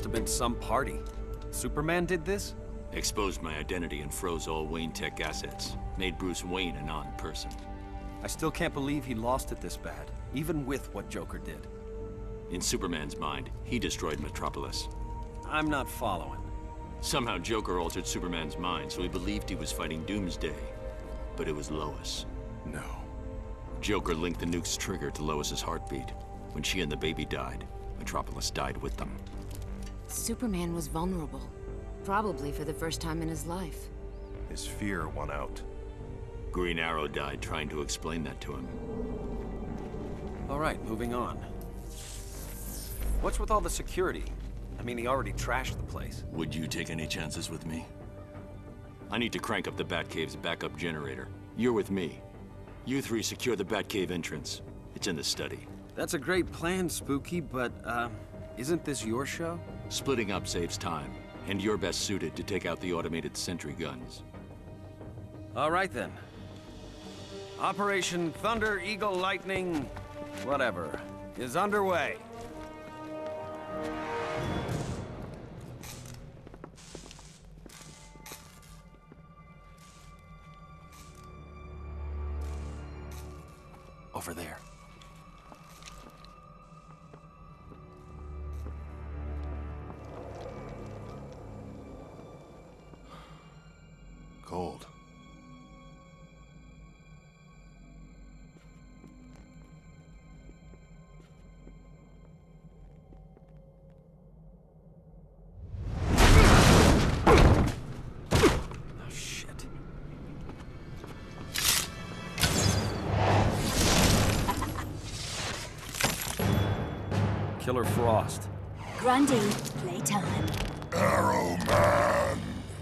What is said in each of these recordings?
have been some party. Superman did this? Exposed my identity and froze all Wayne Tech assets. Made Bruce Wayne a non-person. I still can't believe he lost it this bad, even with what Joker did. In Superman's mind, he destroyed Metropolis. I'm not following. Somehow Joker altered Superman's mind, so he believed he was fighting Doomsday. But it was Lois. No. Joker linked the nuke's trigger to Lois's heartbeat. When she and the baby died, Metropolis died with them. Superman was vulnerable. Probably for the first time in his life. His fear won out. Green Arrow died trying to explain that to him. All right, moving on. What's with all the security? I mean, he already trashed the place. Would you take any chances with me? I need to crank up the Batcave's backup generator. You're with me. You three secure the Batcave entrance. It's in the study. That's a great plan, Spooky, but, isn't this your show? Splitting up saves time, and you're best suited to take out the automated sentry guns. All right, then. Operation Thunder Eagle Lightning, whatever, is underway. Over there. Cold. Oh, shit. Killer Frost. Grundy, playtime. Arrow Man!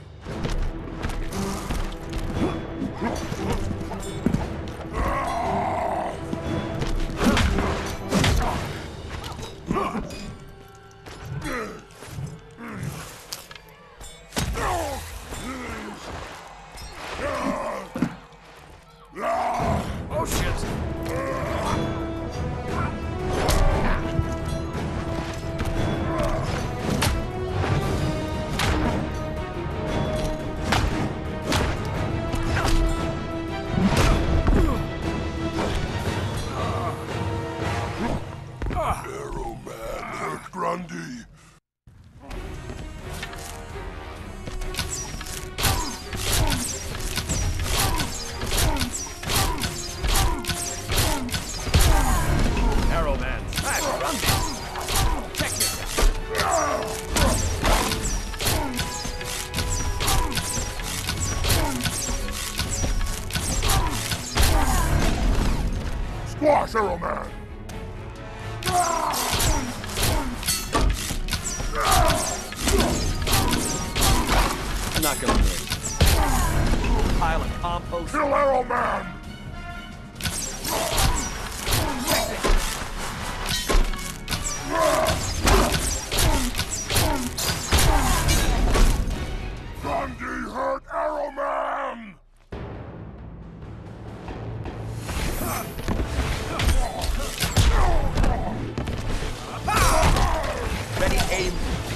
Oh, shit! Arrow Man hurt Grundy. Arrow Man, smash Grundy! Check this! Squash Arrow Man! I'm not gonna miss. Pile of compost. Kill Arrow Man! Grundy hurt Arrow Man! Ready, aim.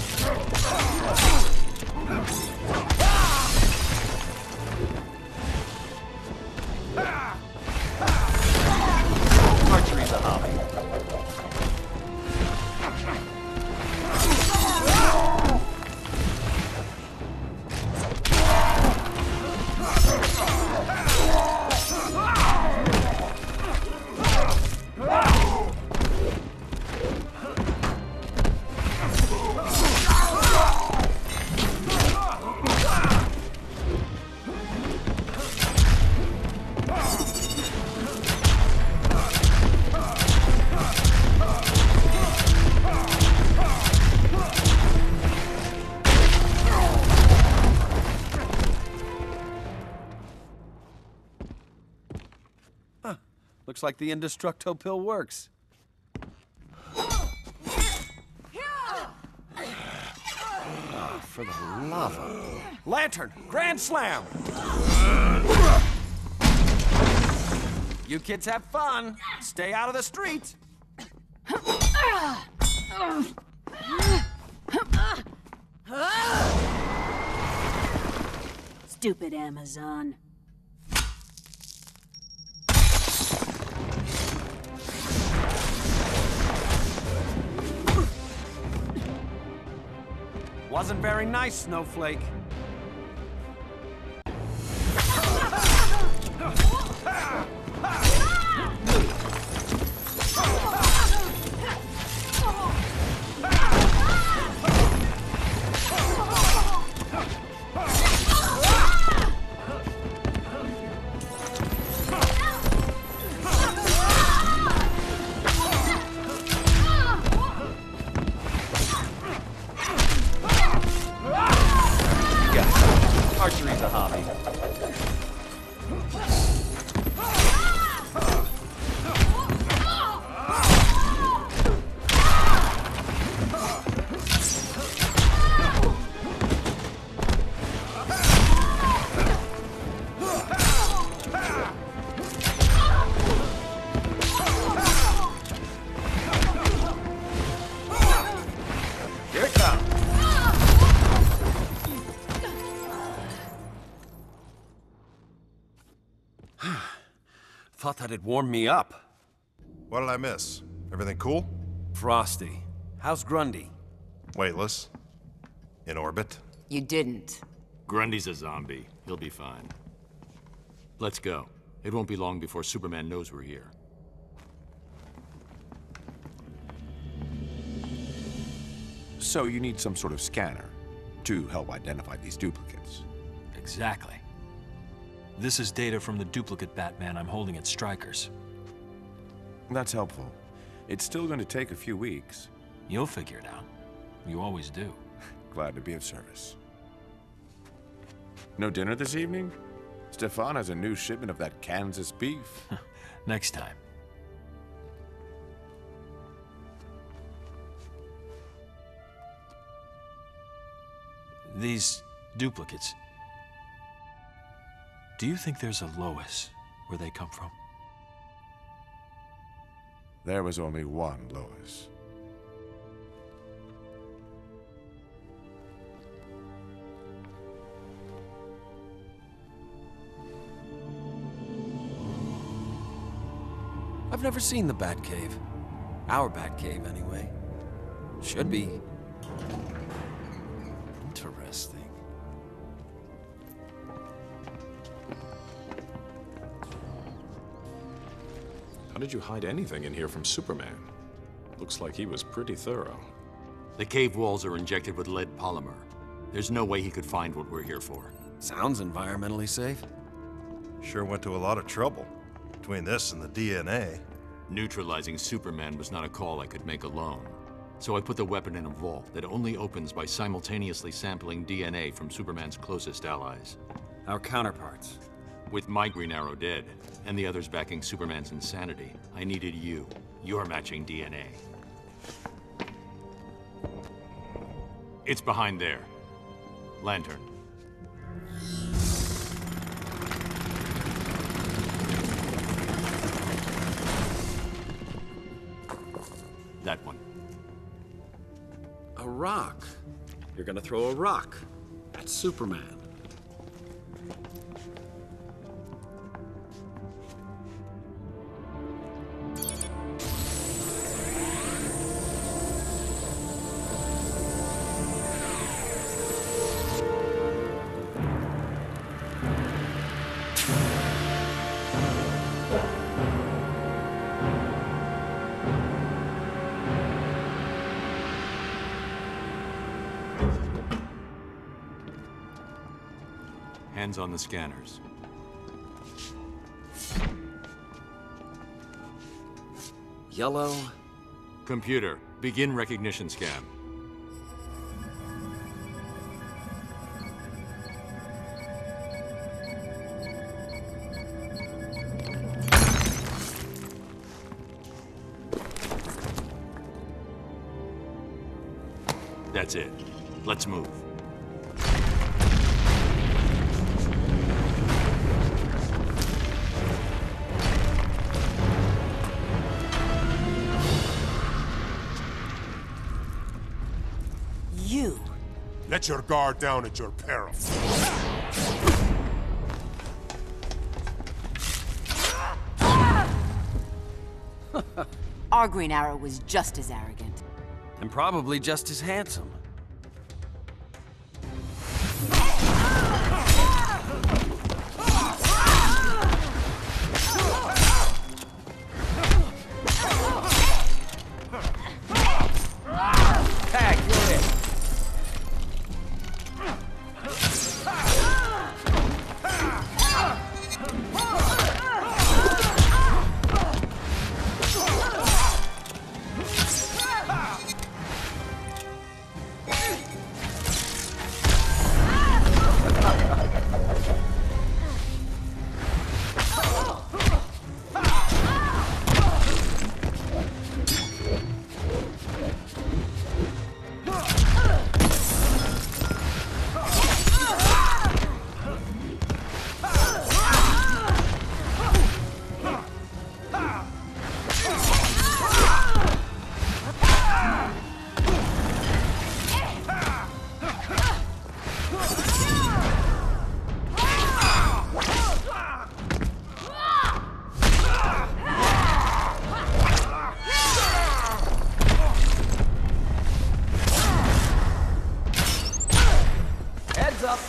Archery's a hobby. Looks like the Indestructo pill works. Oh, for the love of... Lantern! Grand Slam! You kids have fun. Stay out of the streets. Stupid Amazon. Wasn't very nice, Snowflake. Archery's a hobby. Here it comes. Thought that'd warm me up. What did I miss? Everything cool? Frosty. How's Grundy? Weightless. In orbit. You didn't. Grundy's a zombie. He'll be fine. Let's go. It won't be long before Superman knows we're here. So you need some sort of scanner to help identify these duplicates. Exactly. This is data from the duplicate Batman I'm holding at Stryker's. That's helpful. It's still going to take a few weeks. You'll figure it out. You always do. Glad to be of service. No dinner this evening? Stefan has a new shipment of that Kansas beef. Next time. These duplicates. Do you think there's a Lois where they come from? There was only one Lois. I've never seen the Batcave. Our Batcave, anyway. Should be interesting. How did you hide anything in here from Superman? Looks like he was pretty thorough. The cave walls are injected with lead polymer. There's no way he could find what we're here for. Sounds environmentally safe. Sure went to a lot of trouble. Between this and the DNA. Neutralizing Superman was not a call I could make alone. So I put the weapon in a vault that only opens by simultaneously sampling DNA from Superman's closest allies. Our counterparts. With my Green Arrow dead, and the others backing Superman's insanity, I needed you. Your matching DNA. It's behind there. Lantern. That one. A rock. You're gonna throw a rock at Superman. Hands on the scanners. Yellow. Computer, begin recognition scan. That's it. Let's move. Let your guard down at your peril. Our Green Arrow was just as arrogant. And probably just as handsome. Tag, you're it. Heads up.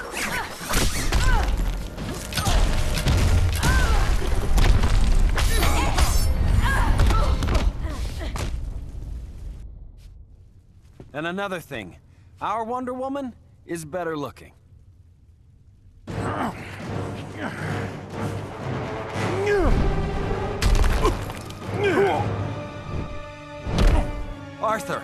And another thing, our Wonder Woman is better looking. Arthur.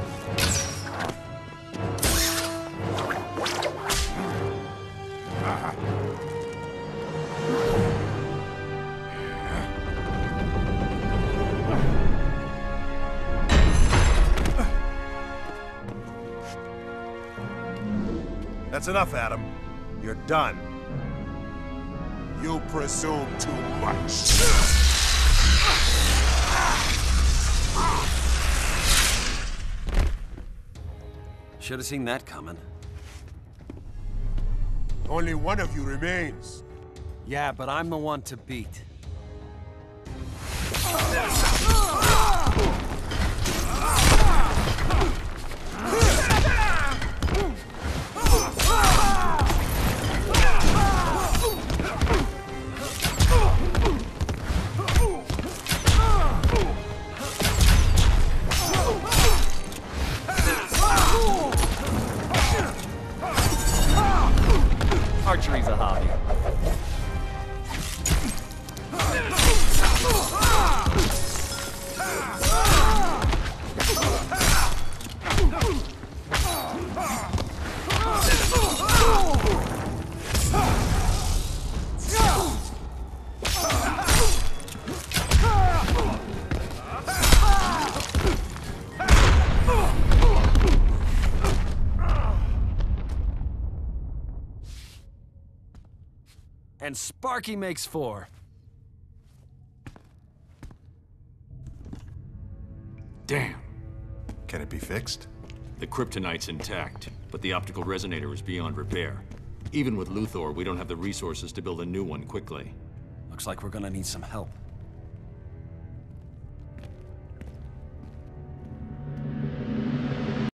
That's enough, Adam. You're done. You presume too much. Should have seen that coming. Only one of you remains. Yeah, but I'm the one to beat. Archery's a hobby. And Sparky makes 4. Damn. Can it be fixed? The kryptonite's intact, but the optical resonator is beyond repair. Even with Luthor, we don't have the resources to build a new one quickly. Looks like we're gonna need some help.